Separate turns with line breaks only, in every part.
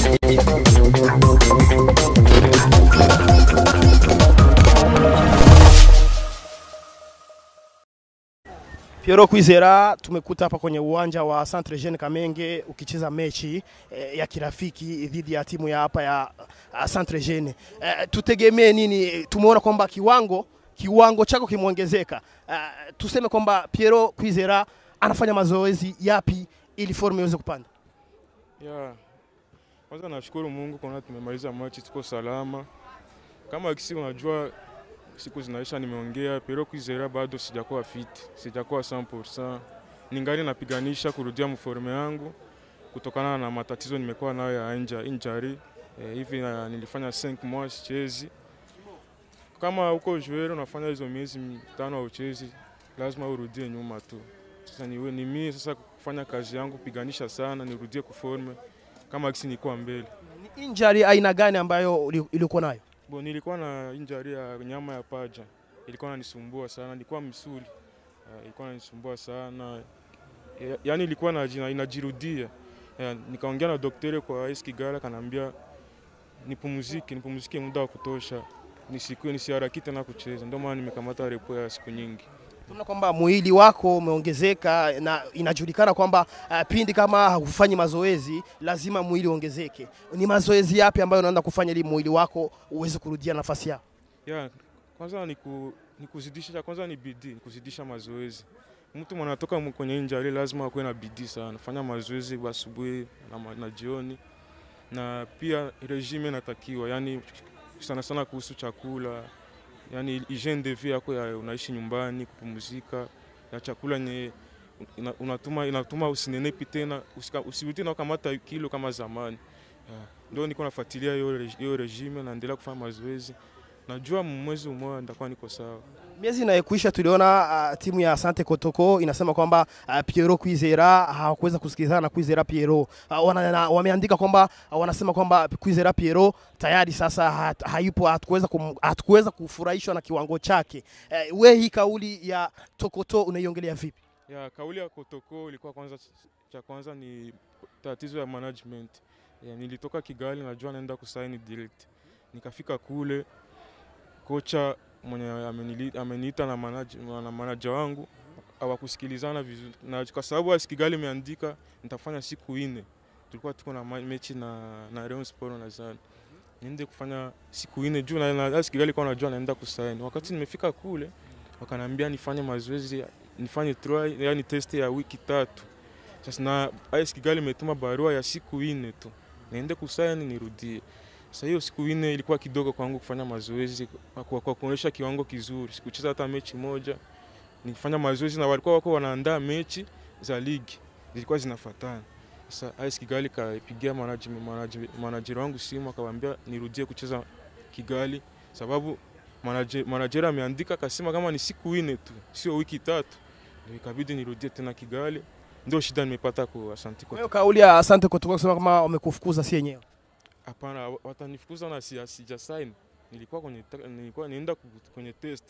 Pierrot Kwizera, tumekuta hapa kwenye uwanja wa Centre Jeune Kamenge ukicheza mechi ya kirafiki dhidi ya timu ya hapa ya Centre Jeune. Tutegemee nini? Tumeona kwamba kiwango chako kimeongezeka. Tuseme kwamba Pierrot Kwizera anafanya mazoezi yapi ili form iweze kupanda?
Kwanza nashukuru Mungu kwa tumemaliza mechi tuko salama. Kama kisi unajua siku zinaisha nimeongea, Pierrot Kwizera bado sijakuwa fit, sijakuwa 100%. Ningali napiganisha kurudia mforme yangu kutokana na matatizo nimekuwa nayo ya injury. Hivi nilifanya 5 mois sichezi. Kama uko joueur unafanya hizo miezi 5 uchezi, lazima urudie nyuma tu. Sasa ni mimi sasa kufanya kazi yangu piganisha sana nirudie kuforme kama kisi nilikuwa mbele.
Injury aina gani ambayo ilikuwa nayo?
Nilikuwa na injury ya nyama ya paja. Ilikuwa inanisumbua sana, nilikuwa misuli. Ilikuwa inanisumbua sana. Yaani ilikuwa inajirudia. Nikaongea na daktari kwa AS Kigali kanambia nipumzike muda wa kutosha. Nisiharakishe tena kucheza. Ndio maana nimekamata repo ya siku nyingi.
Tunaona kwamba mwili wako umeongezeka na inajulikana kwamba pindi kama hufanyi mazoezi lazima mwili ongezeke. Ni yapi ambayo unaanza kufanya ili mwili wako uweze kurudia nafasi yako?
Kwanza ni kuzidisha, kwanza ni bidii, kuzidisha mazoezi. Mtu mwanatoka kwenye injury lazima akuwe na bidii sana. Fanya mazoezi asubuhi na jioni. Na pia regime inatakiwa, yani sana kuhusu chakula. Yani hygiene de vie yako ya unaishi nyumbani, kupumzika, ya chakula inatuma usinenepi tena, usirudi na kamata kilo kama zamani. Ndio niko nafuatilia hiyo regime na naendelea kufanya mazoezi. Najua mwezi mmoja nitakuwa niko sawa.
Miezi inayokuisha tuliona timu ya Asante Kotoko inasema kwamba Pierrot Kwizera hawakuweza kusikilizana na Kwizera Pierrot. Wameandika kwamba wanasema kwamba Kwizera Pierrot tayari sasa hatukuweza kufurahishwa na kiwango chake. Wewe hii kauli ya Tokoto unaiongelea vipi?
Kauli ya Kotoko ilikuwa kwanza ni tatizo ya management. Nilitoka Kigali najua naenda kusaini direct. Nikafika kule kocha mwenye ameniita na manager wangu hawakusikilizana vizuri, na kwa sababu AS Kigali imeandika nitafanya siku 4. Tulikuwa tuko na mechi na Rayon Sport na Zan. Niende kufanya siku 4 juu na AS Kigali kwa najua naenda kusaini. Wakati nimefika kule wakaniambia nifanye mazoezi, nifanye trial, yani test ya wiki 3. Sasa na AS Kigali imetuma barua ya siku 4 tu. Niende kusaini nirudie. Sasa hiyo siku 4 ilikuwa kidogo kwangu kufanya mazoezi kwa kuonesha kiwango kizuri. Sikucheza hata mechi moja. Nilifanya mazoezi na walikuwa wako wanaandaa mechi za ligi. Zilikuwa zinafuatana. Sasa AS Kigali kapigia manager wangu simu akamwambia nirudie kucheza Kigali sababu manager ameandika akasema kama ni siku 4 tu, sio wiki 3. Ndio ikabidi nirudie tena Kigali. Ndio shida nimepata kwa Asante Kotoko.
Wewe kauli ya Asante Kotoko kusema kama wamekufukuza si yenyewe?
Hapana, watanifukuza na sija sign. Nilikuwa nienda kwenye test.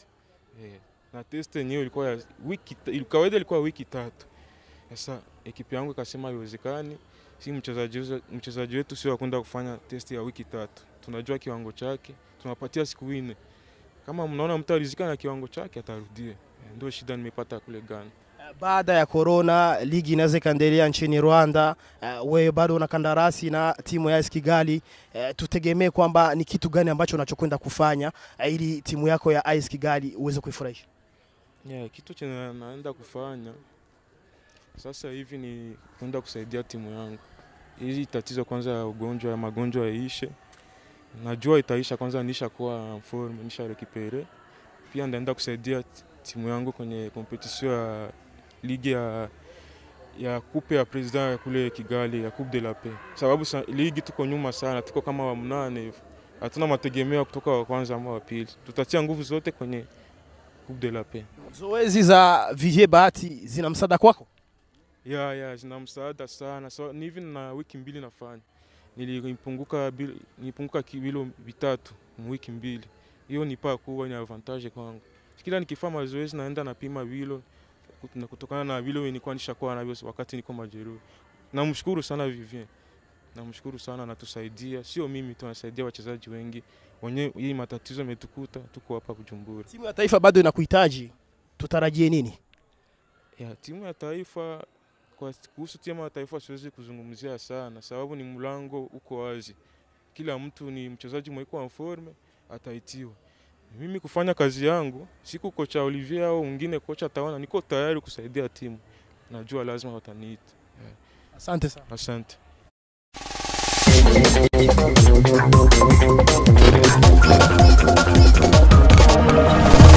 Na test yenyewe ilikuwa ya kawaida ilikuwa wiki 3. Sasa ekipi yangu ikasema haiwezekani. Si mchezaji wetu sio kwenda kufanya test ya wiki 3. Tunajua kiwango chake, tunapatia siku 4. Kama mnaona mtarizika na kiwango chake atarudie. Ndio shida nimepata kule Ghana.
Baada ya corona ligi inaweza kaendelea nchini Rwanda, wewe bado una kandarasi na timu ya AS Kigali. Tutegemee kwamba ni kitu gani ambacho unachokwenda kufanya ili timu yako ya AS Kigali uweze kuifurahisha?
Kitu chenye naenda kufanya sasa hivi ni kwenda kusaidia timu yangu. Hizi tatizo kwanza ya magonjwa yaishe. Najua itaisha kwanza nishakuwa form, nisharekipere. Pia ndaenda kusaidia timu yangu kwenye competition ya ligi ya coupe ya president kule Kigali ya Coupe de la Paix. Sababu ligi tuko nyuma sana, tuko kama wa 8. Hatuna mategemeo kutoka wa kwanza ama wa pili. Tutatia nguvu zote kwenye Coupe de la Paix.
Zoezi za Vivier Bahati zina msaada kwako?
Zina msaada sana. So ni hivi na wiki 2 nafanya. Nilipunguka kilo 3 wiki 2. Hiyo ni kuwa ni avantage kwangu. Kila nikifanya mazoezi naenda napima vilo na kutokana na vilo nilikuwa nishakuwa navyo wakati niko majeruhi. Namshukuru sana Vivien. namshukuru sana, anatusaidia. Sio mimi tu, anasaidia wachezaji wengi. Wenye hii matatizo yametukuta, tuko hapa Bujumbura.
Timu ya taifa bado inakuhitaji. Tutarajie nini?
Timu ya taifa, kuhusu timu ya taifa siwezi kuzungumzia sana, sababu ni mlango uko wazi. Kila mtu ni mchezaji mweko wa forme ataitiwa. Mimi kufanya kazi yangu, siku kocha Olivier au mwingine kocha ataona niko tayari kusaidia timu. Najua lazima wataniita.
Asante sana.
Asante.
Thank you.